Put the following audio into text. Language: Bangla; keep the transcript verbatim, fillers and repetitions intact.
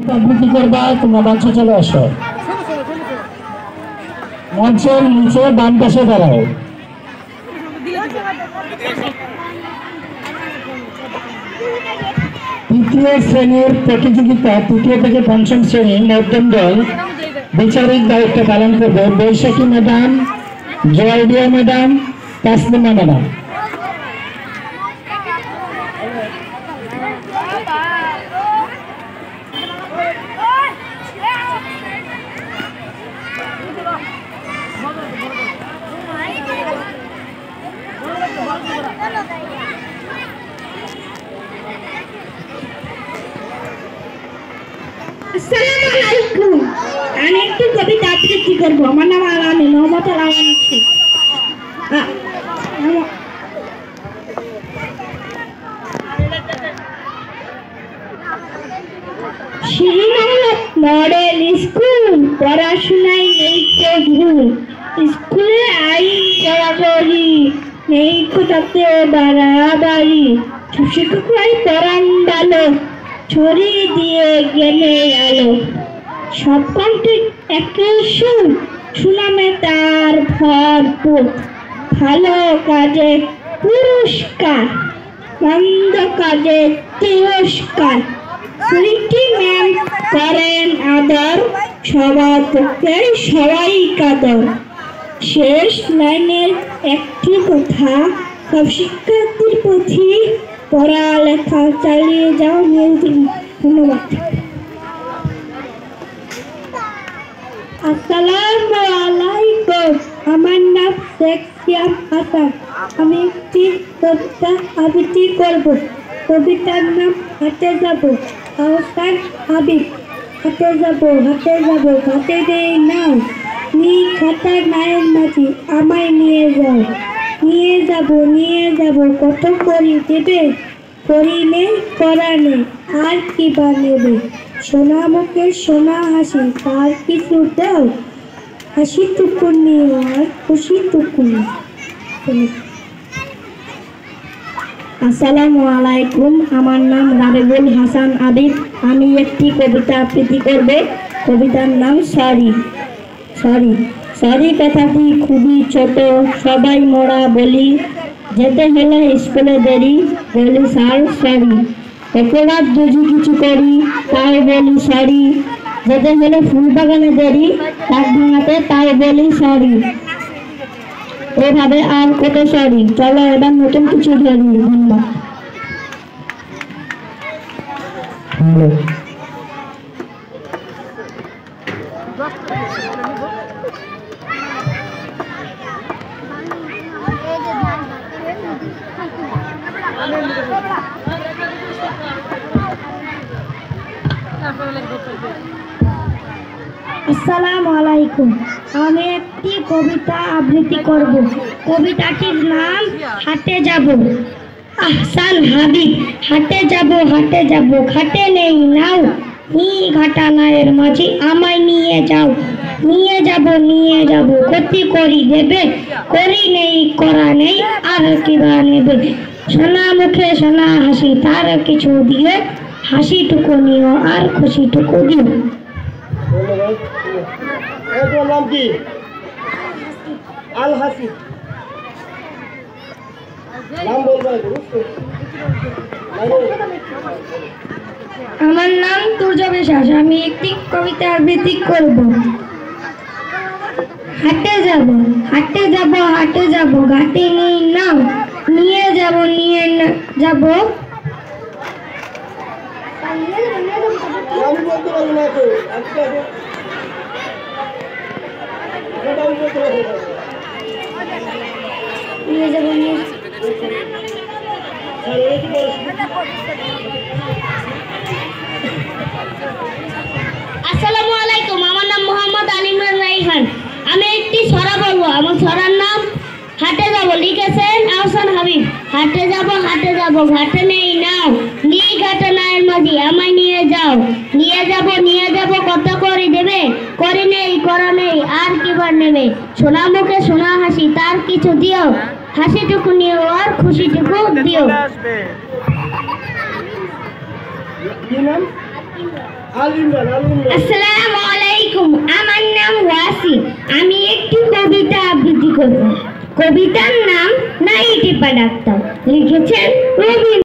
আবৃত্তি করবা, তোমরা মঞ্চে চলে আসো। মঞ্চের নিচে বাম পাশে দাঁড়াও। তৃতীয় শ্রেণীর প্রতিযোগিতা, তৃতীয় থেকে পঞ্চম শ্রেণী মধ্যম দল বিচারিক দায়িত্ব পালন করবে Baishakhi madam, Joydia madam, Taslima madam. আসসালামু আলাইকুম। আমি একটু কবিতা আবৃত্তি করব। আমার নাম আলামী, মোহাম্মদ আলামী। শ্রীনগর মডেল স্কুল, পড়াশোনায় নেই তো ভুল। স্কুলে আইন কড়াকড়ি, নেই কোথাতে বাড়াবাড়ি। শিক্ষকরাই পড়ান ভালো, ছড়িয়ে দিয়ে গেলে আলো। সব কণ্ঠে একই সুর, সুনামে তার ভরপুর। ভালো কাজে পুরস্কার, মন্দ কাজে তিরস্কার। সুইটি ম্যাম করেন আদর, সবার পক্ষে সবাই কাদর। শেষ লাইনের একটি কথা, সব শিক্ষার্থীর প্রতি পড়ালেখা চালিয়ে যাও নিয়ন্ত্রণ। ধন্যবাদ। আসসালামু আলাইকুম। আমার নাম শেখ সিয়াম হাসান। আমি একটি কবিতা আবৃত্তি করব। কবিতার নাম হাটে যাব। আহসান হাবিব। হাটে যাব, হাটে যাব, হাটে দেই নাও। নি খাতা নায়ের মাঝি, আমায় নিয়ে যাও। নিয়ে যাব, নিয়ে যাব, কত করি দেবে। করি নেই, করা নেই, আর কি বা নেবে। সোনা মুখে সোনা হাসি, তার কিছু দাও। হাসি টুকু নিও আর খুশি টুকু। আসসালামু আলাইকুম। আমার নাম রাজিবুল হাসান আবিদ। আমি একটি কবিতা আবৃত্তি করব। কবিতার নাম সরি। সরি সরি কথাটি খুবই ছোট, সবাই মোরা বলি। যেতে হলে স্কুলে দেরি, বলি স্যার সরি। অপরাধ যদি কিছু করি, তাই বলি সরি। যেতে হলে ফুল বাগানে দেরি, তাক ভাঙাতে তাই বলি সরি। এভাবে আর কত সরি। চলো এবার নতুন কিছু ধরি। ধন্যবাদ। আসসালামু আলাইকুম। আমি একটি কবিতা আবৃত্তি করব। কবিতাটির নাম হাটে যাব। আহসান হাবিব। হাটে যাব, হাটে যাব, ঘাটে নেই নাও। নি ঘাটা নায়ের মাঝি, আমায় নিয়ে যাও। নিয়ে যাব, নিয়ে যাব, ক্ষতি করি দেবে। করি নেই, করা নেই, আর কি বা নেবে। সোনা মুখে সোনা হাসি, তার কিছু দিয়ে। হাসিটুকু নিও আর খুশিটুকু দিও। তোমার নাম কি? আল হাসিব। নাম বলবো। আমার নাম তুর্য বিশ্বাস। আমি একটি কবিতা আবৃত্তি করব। হাটে যাব, হাটে যাব, হাটে যাব, ঘাটে নেই নাও। নিয়ে যাব, নিয়ে যাব। আমি বলতে পারবো না তো। নিয়ে যাব, নিয়ে আসসালামু আলাইকুম। আমার নাম মোহাম্মদ আলিমুর রাইহান। আমি একটি ছড়া বলবো। আমার ছড়ার নাম হাটে যাব। লিখেছেন আহসান হাবিব। হাটে যাব, হাটে যাব, ঘাটে নেই নাও। নি ঘাটে নায়ের মাঝি, আমায় নিয়ে যাও। নিয়ে যাব, নিয়ে যাব, কত করি দেবে। করি নেই, করা নেই, আর কি বা নেবে। সোনা মুখে সোনা হাসি, তার কিছু দিও। হাসিটুকু নিও আর খুশিটুকু দিও। কি নাম? আল ইমরান আল ইমরান আসসালামু আলাইকুম, আমার নাম ওয়াসি। আমি একটি কবিতা আবৃত্তি করব। কবিতার নাম নাইটি পা ডাক্তার, লিখেছেন রবীন্দ্র।